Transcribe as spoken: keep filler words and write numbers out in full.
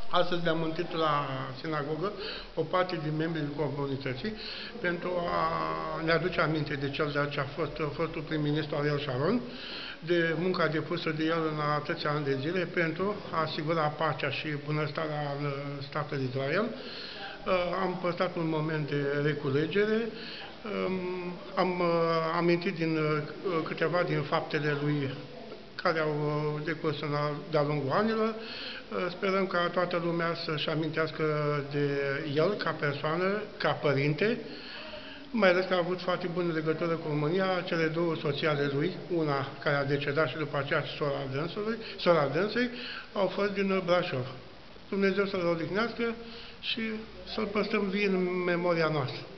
Astăzi ne-am întâlnit la sinagogă o parte din membrii comunității pentru a ne aduce aminte de cel de ce a fost fostul prim-ministru Ariel Sharon, de munca depusă de el în atâția ani de zile pentru a asigura pacea și bunăstarea în statul Israel. Am păstrat un moment de reculegere, am amintit din câteva din faptele lui care au decurs de-a lungul anilor. Sperăm ca toată lumea să-și amintească de el ca persoană, ca părinte, mai ales că a avut foarte bună legătură cu România. Cele două soții ale lui, una care a decedat și după aceea sora dânsului, sora dânsei, au fost din Brașov. Dumnezeu să-l odihnească și să-l păstrăm vii în memoria noastră.